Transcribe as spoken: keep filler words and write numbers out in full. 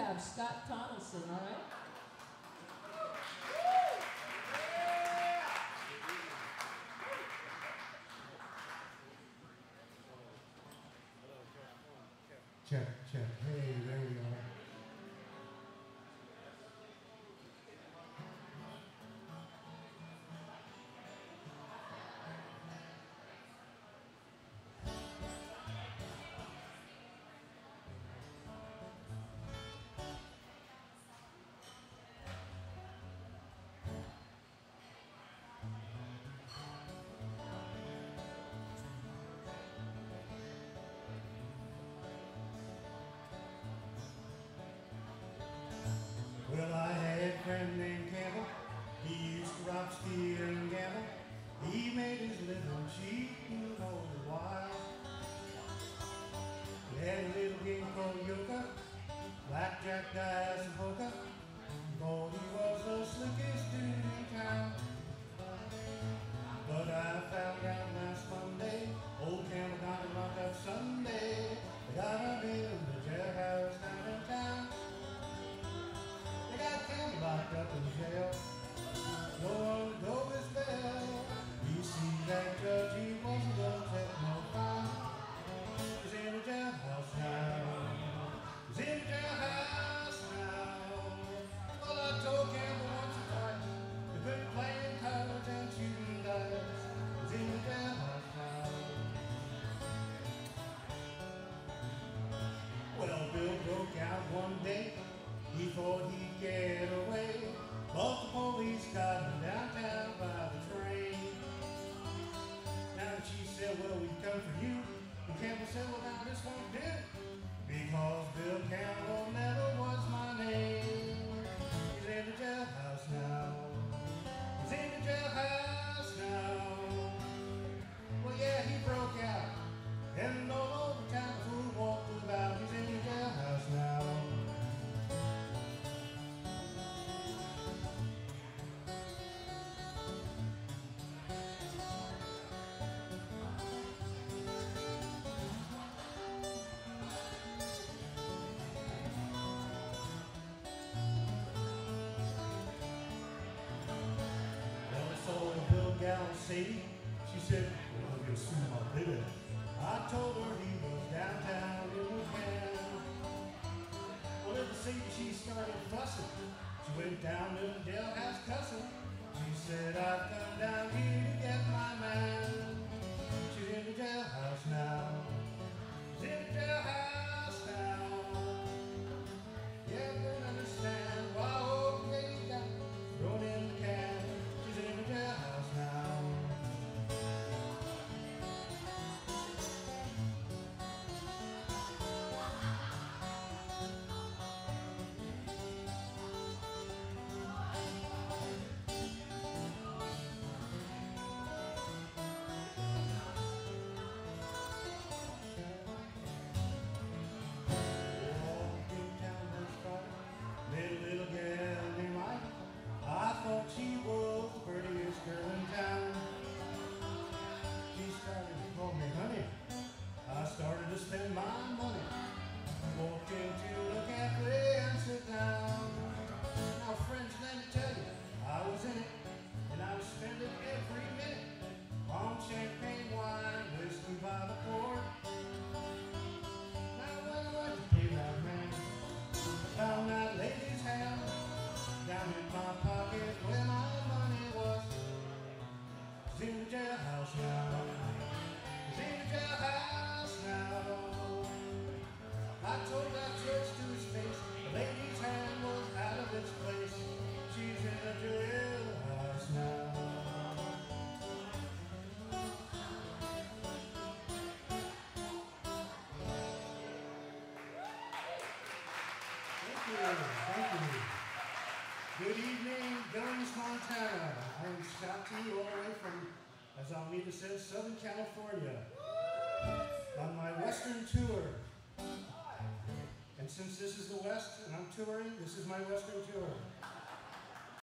have Scott Tonelson, all right? Check, check. Hey, there we are. Well, I had a friend named Campbell. He used to rob, steal, and gamble. He made his living cheating all the while. We had a little game called Yoka, blackjack, dice, and poker. Thought he was the slickest dude in town. But I found out last Monday, old Campbell got him locked up Sunday. They got him in the jailhouse down in town. They got Campbell locked up in jail. No one to know his bell. You see that judge, he wasn't gonna take no fine. He's in the jailhouse now. He's in the jailhouse now. Well, I told Campbell once or twice, we quit playing cards and shooting dice. He's in the jailhouse now. Well, Bill broke out one day. He thought he'd get away, but the police got him downtown by the train. Now the chief said, well, we come for you. And Campbell said, well, now this won't do, because Bill Campbell never was my name. He's in the jailhouse now. He's in the jailhouse now. Well, yeah, he broke out, and all over town the fool walked about. He's in the jailhouse now. Gal Sadie, she said, well, I'm gonna sue my baby. I told her he was downtown in the town. Well, little Sadie, she started fussing. She went down to the jailhouse cussing. She said, I've come down here to get my man. She's in the jailhouse now. She's in the jailhouse now. Yeah, I don't understand why old lady got thrown in the can. She's in the jailhouse now. Little girl named Mike, I thought she was the prettiest girl in town. She started to call me honey. I started to spend my money. Walked into the cafe and sit down. Now friends, let me tell you, I was in it, and I was spending every minute on champagne, wine, whiskey by the quart. Now when I went to pay that man, I found that lady's hand down in my pocket where my money was. She's in the jailhouse now. She's in the jailhouse now. I told that judge to his face, the lady's hand was out of its place. She's in the jailhouse now. Thank you. Good evening, Billings, Montana. I'm Scott T, all the way from, as Almeida says, Southern California, on my Western tour. And since this is the West and I'm touring, this is my Western tour.